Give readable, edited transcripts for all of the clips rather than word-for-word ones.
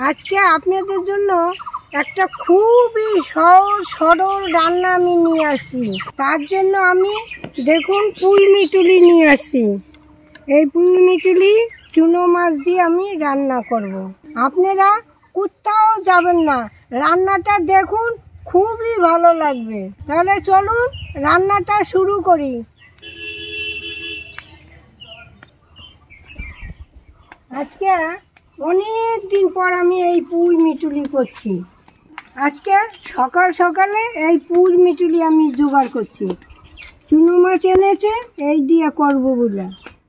আজকে আপনাদের জন্য একটা খুবই সহজ সরল রান্না আমি নিয়ে আসছি। তার জন্য আমি দেখুন পুঁই মিটুলি নিয়ে আসছি। এই পুঁই মিটুলি চুনো মাছ দিয়ে আমি রান্না করব। আপনারা কোথাও যাবেন না, রান্নাটা দেখুন, খুবই ভালো লাগবে। তাহলে চলুন রান্নাটা শুরু করি। আজকে অনেক দিন পর আমি এই পুঁই মিটুলি করছি। আজকে সকাল সকালে এই পুঁই মিটুলি আমি জোগাড় করছি। চুনো মাছ এনেছে, এই দিয়ে করবো বলে।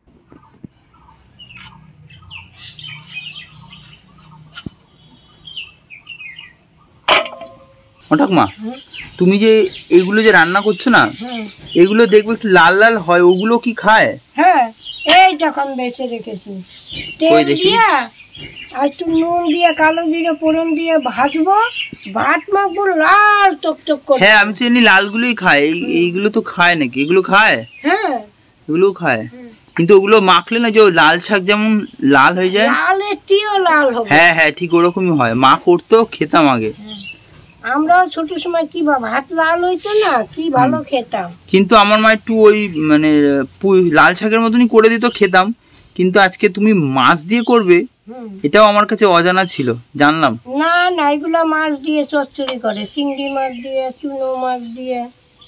ঠাকুমা, তুমি যে এগুলো যে রান্না করছো না, এগুলো দেখবে একটু লাল লাল হয়, ওগুলো কি খায়? হ্যাঁ, এই তখন বেছে রেখেছি। তেল দিয়ে আর একটু নুন দিয়ে কালো জিরে ফোড়ন দিয়ে ভাজবো, ভাত মাখবো লাল টকটক করে। হ্যাঁ, আমি তো জানি লালগুলোই খায়। এইগুলো তো খায় নাকি? এগুলো খায়? হ্যাঁ, এগুলো খায়, কিন্তু ওগুলো মাখলে না যে লাল শাক যেমন লাল হয়ে যায়, লালের চেয়েও লাল হবে। হ্যাঁ হ্যাঁ, ঠিক ওরকমই হয়। মা করতো, খেতাম আগে। আমরাও ছোট সময় কি ভাত লাল হইতো না, কি ভালো খেতাম। কিন্তু আমার মা একটু ওই মানে লাল শাকের মতনই করে দিত, খেতাম। কিন্তু আজকে তুমি মাছ দিয়ে করবে, এটাও আমার কাছে অজানা ছিল, জানলাম না। না, এগুলো মাছ দিয়ে চচ্চড়ি করে, চিংড়ি মাছ দিয়ে, চুনো মাছ দিয়ে।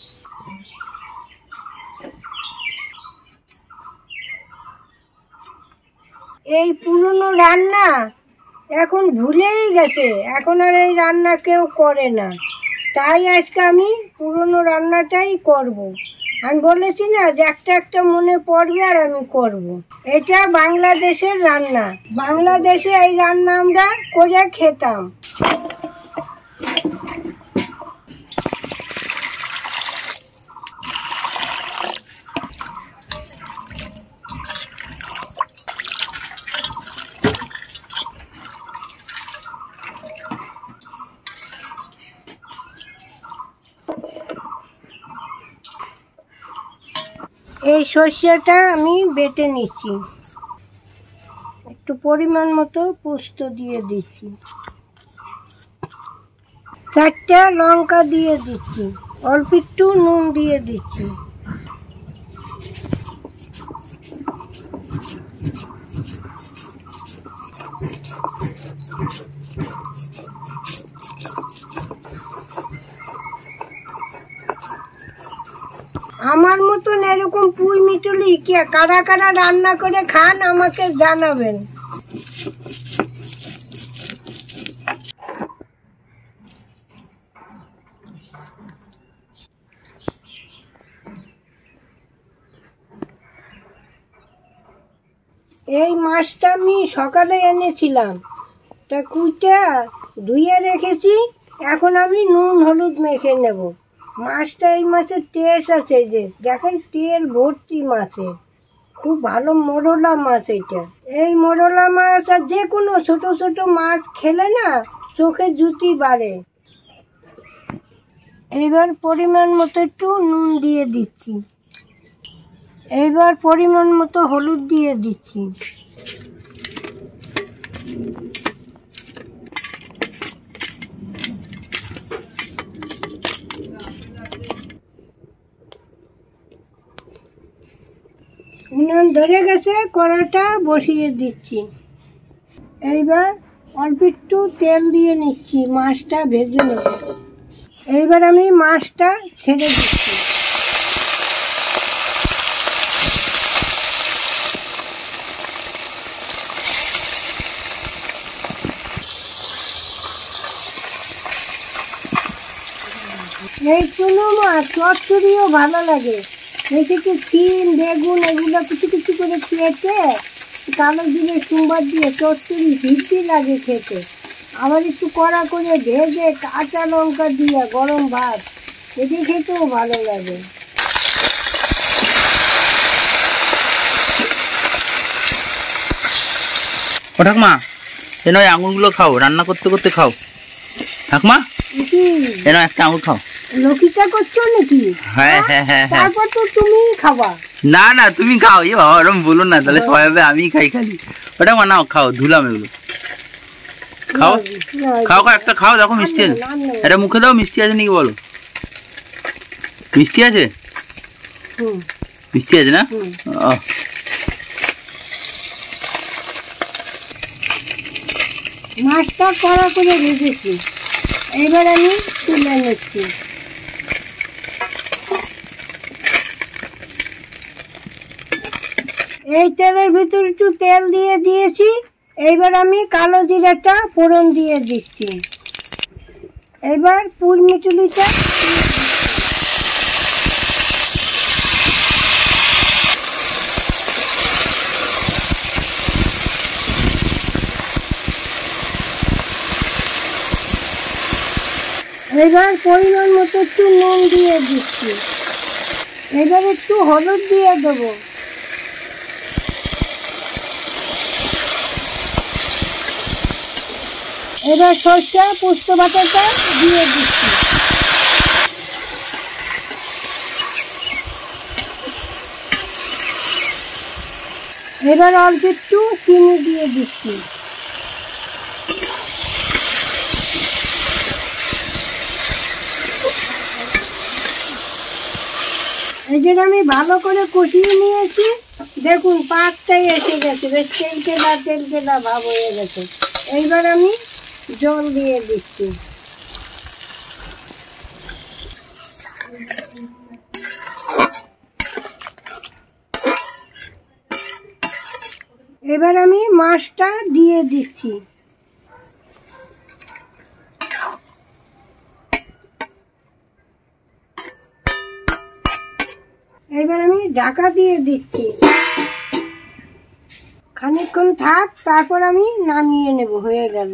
এই পুরনো রান্না এখন ভুলেই গেছে, এখন আর এই রান্না কেউ করে না। তাই আজকে আমি পুরনো রান্নাটাই করব। আমি বলেছি না যে একটা একটা মনে পড়বে আর আমি করব। এটা বাংলাদেশের রান্না, বাংলাদেশে এই রান্না আমরা করে খেতাম। এই সর্ষেটা আমি বেটে নিচ্ছি, একটু পরিমাণ মতো পোস্ত দিয়ে দিচ্ছি, 4টা লঙ্কা দিয়ে দিচ্ছি, অল্প একটু নুন দিয়ে দিচ্ছি। আমার মতন এরকম পুঁই মিটুলি কে কারা কারা রান্না করে খান আমাকে জানাবেন। এই মাছটা আমি সকালে এনেছিলাম, তা কুইটা ধুয়ে রেখেছি। এখন আমি নুন হলুদ মেখে নেব। মাছটা, এই মাছের টেস্ট আছে, যে দেখেন তেল ভর্তি মাছে, খুব ভালো মোরলা মাছ এটা। এই মোরলা মাছ আর যে কোনো ছোট ছোট মাছ খেলে না চোখে জুতি বাড়ে। এইবার পরিমাণ মতো একটু নুন দিয়ে দিচ্ছি, এইবার পরিমাণ মতো হলুদ দিয়ে দিচ্ছি। উনুন ধরে গেছে, কড়াটা বসিয়ে দিচ্ছি। এইবার অল্প একটু তেল দিয়ে নিচ্ছি, মাছটা ভেজে নেব। এইবার আমি মাছটা ছেড়ে দিচ্ছি। এই চুনো মাছ চচ্চড়িও ভালো লাগে। একটু শিম বেগুন এগুলো কিছু কিছু করে খেতে, কালো জিরে সোমবার দিয়ে চচ্চড়ি ভিড়তি লাগে খেতে। আবার একটু কড়া করে ভেজে কাঁচা লঙ্কা দিয়ে গরম ভাত, এটি খেতেও ভালো লাগে। ও ঠাকুমা, এ নয় আঙুরগুলো খাও, রান্না করতে করতে খাও। ঠাকুমা, এ নয় একটা আঙুর খাও। লকিটা করছো নাকি? হ্যাঁ হ্যাঁ হ্যাঁ, তারপর তো তুমি খাবা। না না, তুমি খাও। এ বাবা, ওরকম বলো না, তাহলে সবাই আমি খাই খালি। ওটা নাও, খাও, ধুলাম এগুলো। খাও খাও খাও, একটা খাও, দেখো মিষ্টি আছে, এটা মুখে দাও, মিষ্টি আছে নাকি বলো। মিষ্টি আছে, মিষ্টি আছে না? মাছটা কড়া করে ভেজেছি, এবার আমি তুলে নিচ্ছি। এই তেলের ভিতর একটু তেল দিয়ে দিয়েছি, এইবার আমি কালো জিরাটা ফোড়ন দিয়ে দিচ্ছি। এবার পুর মিটুলিটা এবার পরিমাণ মতো একটু নুন দিয়ে দিচ্ছি। এবার একটু হলুদ দিয়ে দেবো। এবার সরষে পোস্ত বাটাটা দিয়ে দিচ্ছি। এবার অল্প একটু চিনি দিয়ে দিচ্ছি। এই যে আমি ভালো করে কষিয়ে নিয়েছি, দেখুন পাকটাই এসে গেছে, বেশ তেলকেলা ভাব হয়ে গেছে। এইবার আমি জল দিয়ে দিচ্ছি। এবার আমি মাছটা দিয়ে দিচ্ছি। এবার আমি ঢাকা দিয়ে দিচ্ছি, খানিকক্ষণ থাক, তারপর আমি নামিয়ে নেব। হয়ে গেল।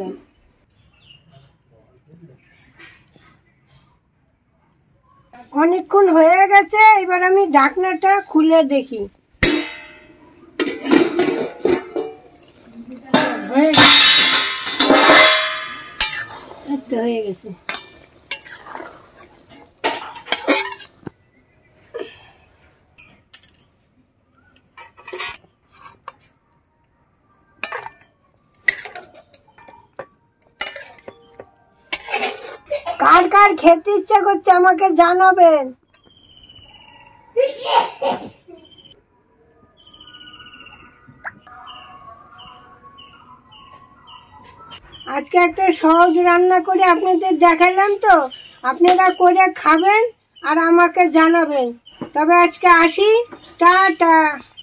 অনেকক্ষণ হয়ে গেছে, এবার আমি ঢাকনাটা খুলে দেখি। হয়ে গেছে। কার কার খেতে ইচ্ছা করছে আমাকে জানাবেন। আজকে একটা সহজ রান্না করে আপনাদের দেখালাম, তো আপনারা করে খাবেন আর আমাকে জানাবেন। তবে আজকে আসি, টাটা।